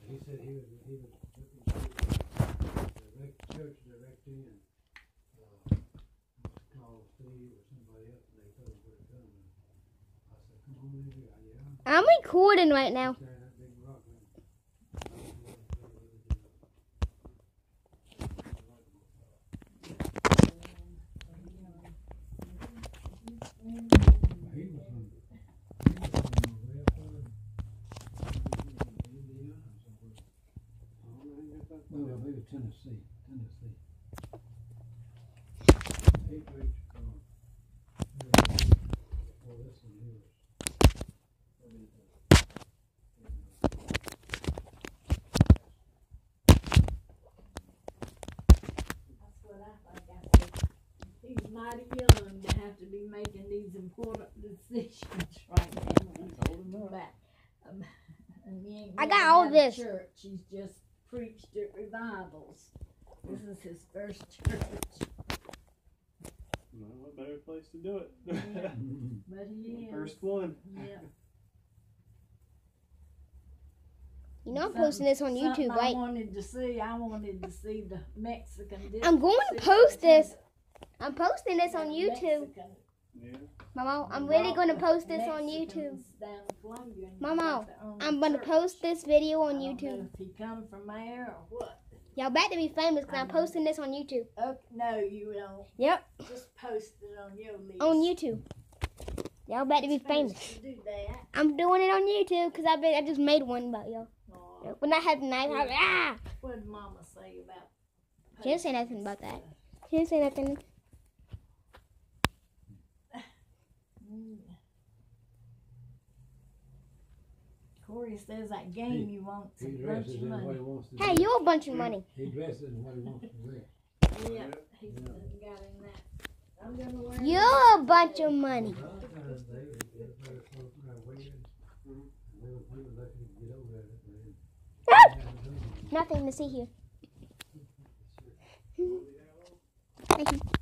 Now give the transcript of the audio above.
He said he was looking for the church directory and call Steve or somebody else and they told him where to come. And I said, come on in here. Yeah. I'm recording right now. Well, maybe Tennessee. He preached well, this one here That's what I think. I said, he's mighty young to have to be making these important decisions right now. But, and he ain't I got never all had a this. Church. He's just preached at revivals. This is his first church. Well, what better place to do it? Yeah. But he is. First one. Yeah. You know I'm posting this on YouTube, right? I wanted to see the Mexican. I'm going to post this. I'm posting this on YouTube. Mexican. Yeah. Mama, I'm really going to post this on YouTube. Mama, I'm going to post this video on YouTube. I don't know if he come from there or what. Y'all better be famous because I'm posting this on YouTube. Okay, no, you don't. Yep, Just post it on your list. on YouTube. Y'all better be famous. To do that. I'm doing it on YouTube because I just made one about y'all. Aw, When I had the knife, I was what did Mama say about? She didn't say nothing about that. She didn't say nothing. Corey says that game you want he a bunch dresses of in what money. he wants to Hey, do. you a bunch of money. He dresses in what he wants to wear. Yeah, he's got in that. I'm gonna wear You're a bunch of money. Valentine's Day, everybody floats around waiting. We were lucky to get over there. Nothing to see here. Thank you.